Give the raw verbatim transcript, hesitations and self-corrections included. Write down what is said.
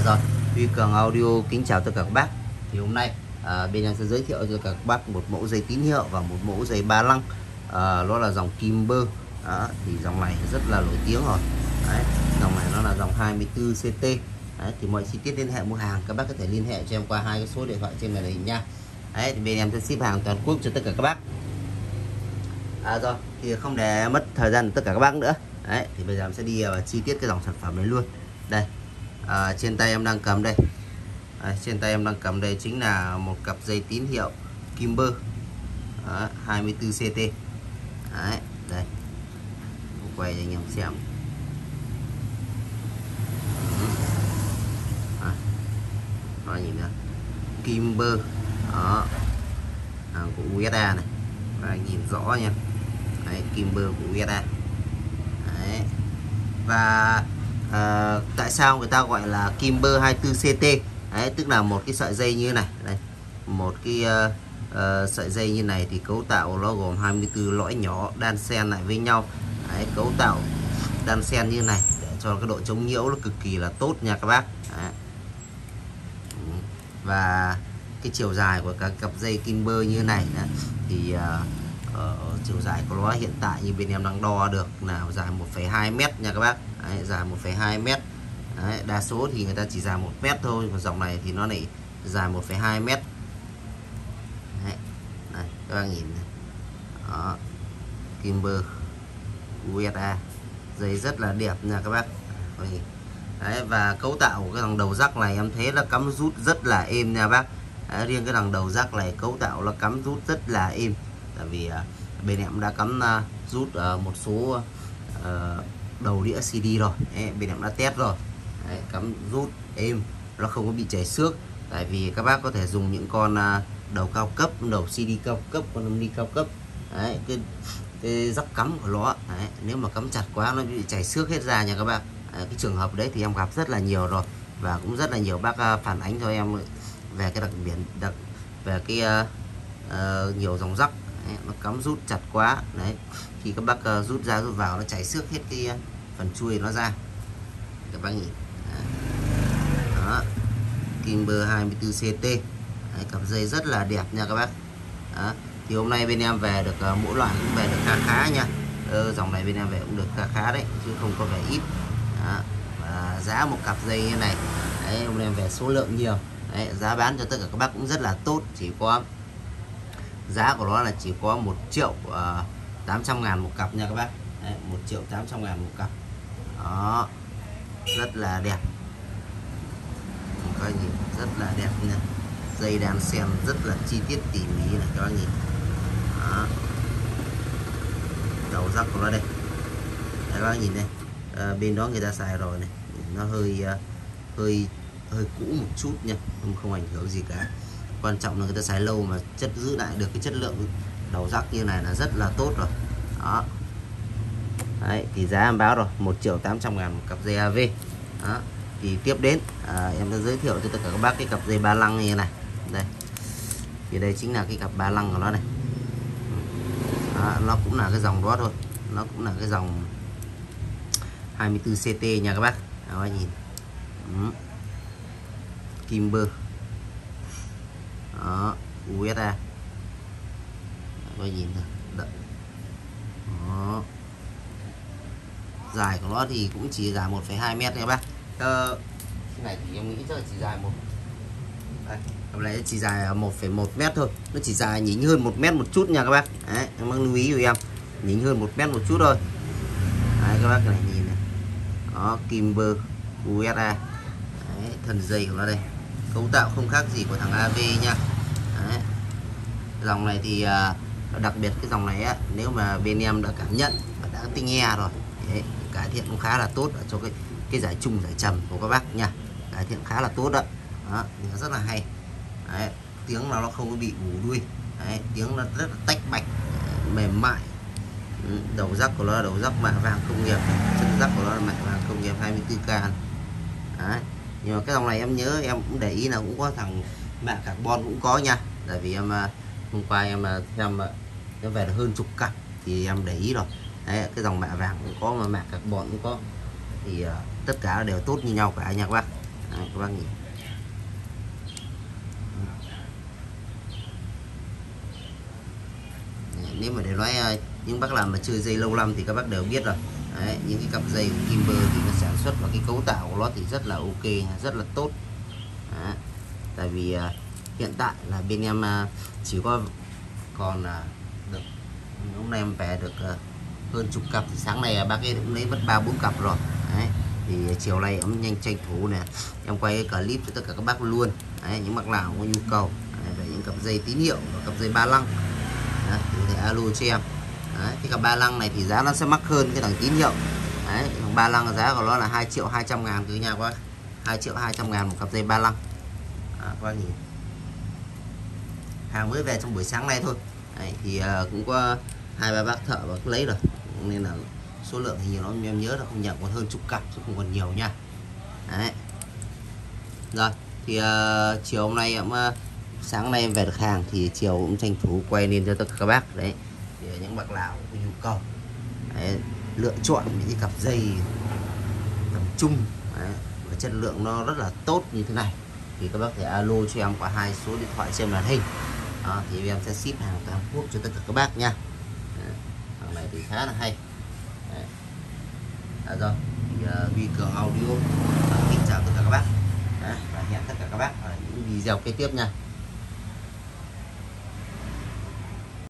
Rồi, Huy Cường Audio kính chào tất cả các bác. Thì hôm nay à, bên em sẽ giới thiệu cho các bác một mẫu dây tín hiệu và một mẫu dây ba lăng. à, Nó là dòng Kimber. Đó, thì dòng này rất là nổi tiếng rồi. Đấy, dòng này nó là dòng hai mươi tư C T. Đấy, thì mọi chi tiết liên hệ mua hàng các bác có thể liên hệ cho em qua hai cái số điện thoại trên màn hình nha. Đấy, thì bên em sẽ ship hàng toàn quốc cho tất cả các bác. À, rồi thì không để mất thời gian tất cả các bác nữa. Đấy, thì bây giờ em sẽ đi vào chi tiết cái dòng sản phẩm này luôn. Đây, à, trên tay em đang cầm đây. À, trên tay em đang cầm đây chính là một cặp dây tín hiệu Kimber. Đó, hai mươi tư C T. Đấy, đây. Tôi quay cho anh em xem. Đó, đó nhìn nữa. Kimber. Đó. Hàng của u ét a này. Và nhìn rõ nha. Đấy, Kimber của u ét a. Đấy. Và à, tại sao người ta gọi là Kimber hai mươi tư C T? Đấy, tức là một cái sợi dây như này. Đây, một cái uh, uh, sợi dây như này thì cấu tạo nó gồm hai mươi tư lõi nhỏ đan xen lại với nhau. Đấy, cấu tạo đan xen như này để cho cái độ chống nhiễu nó cực kỳ là tốt nha các bác. Đấy. Và cái chiều dài của các cặp dây Kimber như này này thì uh, uh, chiều dài của nó hiện tại như bên em đang đo được là dài một phẩy hai mét nha các bác. Đấy, dài một phẩy hai mét. Đấy, đa số thì người ta chỉ dài một mét thôi, còn dòng này thì nó lại dài một phẩy hai mét. Đấy, đây, các bạn nhìn này. Đó, Kimber u ét a, dây rất là đẹp nha các bác. Đấy, và cấu tạo của cái thằng đầu rắc này em thấy là cắm rút rất là êm nha bác. Đấy, riêng cái thằng đầu rắc này cấu tạo là cắm rút rất là êm, tại vì uh, bên em đã cắm uh, rút uh, một số uh, đầu đĩa xê đê rồi. Đấy, bên em đã test rồi. Đấy, cắm rút êm, nó không có bị chảy xước. Tại vì các bác có thể dùng những con uh, đầu cao cấp, đầu xê đê cao cấp, con âm ni cao cấp. Đấy, cái cái rắc cắm của nó, đấy, nếu mà cắm chặt quá nó bị chảy xước hết ra nha các bác. Đấy, cái trường hợp đấy thì em gặp rất là nhiều rồi, và cũng rất là nhiều bác uh, phản ánh cho em về cái đặc biệt đặc về cái uh, uh, nhiều dòng rắc đấy, nó cắm rút chặt quá. Đấy, khi các bác uh, rút ra rút vào nó chảy xước hết cái uh, phần chui nó ra. Các bác nhìn. Đó, Kimber hai mươi tư C T. Đấy, cặp dây rất là đẹp nha các bác. Đó, thì hôm nay bên em về được uh, mỗi loại cũng về được khá khá nha. Ờ, dòng này bên em về cũng được khá khá đấy, chứ không có vẻ ít. Đó, và giá một cặp dây như này đấy, hôm nay em về số lượng nhiều. Đấy, giá bán cho tất cả các bác cũng rất là tốt, chỉ có giá của nó là chỉ có một triệu tám trăm ngàn một cặp nha các bác. Đấy, một triệu tám trăm ngàn một cặp. Đó, rất là đẹp, các nhìn rất là đẹp nha. Dây đan xen rất là chi tiết tỉ mỉ này các bác nhìn. Đó, đầu rắc của nó đây. Đấy, các bác nhìn đây. À, bên đó người ta xài rồi này, nó hơi uh, hơi hơi cũ một chút nha, không không ảnh hưởng gì cả. Quan trọng là người ta xài lâu mà chất giữ lại được cái chất lượng đầu rắc như này là rất là tốt rồi. Đó. Đấy, thì giá em báo rồi, một triệu tám trăm ngàn một cặp dây a vê. Đó. Thì tiếp đến à, em sẽ giới thiệu cho tất cả các bác cái cặp dây ba lăng như này. Đây, thì đây chính là cái cặp ba lăng của nó này. Đó, nó cũng là cái dòng đó thôi, nó cũng là cái dòng hai mươi tư C T nha các bác. Đó, các nhìn. Ừ. Kimber. Đó, u ét a. Các nhìn thôi. Đó. Dài của nó thì cũng chỉ dài một phẩy hai mét nha các bác. Ờ, cái này thì em nghĩ chắc là chỉ dài một. Đây, cái này chỉ dài một phẩy một mét thôi. Nó chỉ dài nhỉnh hơn một mét một chút nha các bác. Đấy, em mang lưu ý của em. Nhỉnh hơn một mét một chút thôi. Đấy, các bác này nhìn này. Đó, Kimber u ét a. Đấy, thân dây của nó đây. Cấu tạo không khác gì của thằng a vê nha. Đấy. Dòng này thì uh, đặc biệt cái dòng này á, nếu mà bên em đã cảm nhận và đã tinh nghe rồi, đấy, cải thiện cũng khá là tốt ở cho cái cái giải trung giải trầm của các bác nha. Cải thiện khá là tốt đó. Đó, rất là hay. Đấy, tiếng nó nó không có bị bù đuôi. Đấy, tiếng nó rất là tách bạch, mềm mại. Đầu rắc của nó là đầu rắc mạ vàng công nghiệp, chân rắc của nó là mạ vàng công nghiệp hai mươi tư K. Đấy, nhưng mà cái dòng này em nhớ em cũng để ý là cũng có thằng mạ carbon cũng có nha. Tại vì em hôm qua em em em về được hơn chục cặp thì em để ý rồi. Đấy, cái dòng mạ vàng cũng có mà mạ carbon cũng có, thì uh, tất cả đều tốt như nhau cả nha các bác. Đấy, các bác nhìn. Đấy, nếu mà để nói những bác làm mà chơi dây lâu năm thì các bác đều biết rồi. Đấy, những cái cặp dây của Kimber thì nó sản xuất và cái cấu tạo của nó thì rất là ok, rất là tốt. Đấy, tại vì uh, hiện tại là bên em uh, chỉ có còn uh, được hôm nay em về được uh, hơn chục cặp, thì sáng nay uh, bác ấy cũng lấy mất ba bốn cặp rồi. Đấy, thì chiều nay em nhanh tranh thủ nè, em quay cái clip cho tất cả các bác luôn. Đấy, những bác nào có nhu cầu đấy, về những cặp dây tín hiệu và cặp dây ba lăng đấy, thì có thể alo cho em. Đấy, cái cặp ba lăng này thì giá nó sẽ mắc hơn cái thằng tín hiệu. Đấy, thằng ba lăng giá của nó là hai triệu hai trăm ngàn cứ nhà quá, hai triệu hai trăm ngàn một cặp dây ba lăng. À, qua nhìn hàng mới về trong buổi sáng nay thôi. Đấy, thì uh, cũng có hai ba bác thợ bác lấy rồi, nên là số lượng thì nhiều, nó em nhớ là không nhận còn hơn chục cặp chứ không còn nhiều nha. Đấy, rồi thì uh, chiều hôm nay em uh, sáng nay em về được hàng thì chiều cũng tranh thủ quay lên cho tất cả các bác. Đấy, thì những bác nào có nhu cầu đấy, lựa chọn những cái cặp dây tầm trung đấy, và chất lượng nó rất là tốt như thế này thì các bác thể alo cho em qua hai số điện thoại trên màn hình. Đó, thì em sẽ ship hàng toàn quốc cho tất cả các bác nha. Đấy, hàng này thì khá là hay. Đấy. À, rồi thì uh, Huy Cường Audio uh, kính chào tất cả các bác. Đấy, và hẹn tất cả các bác ở những video kế tiếp nha.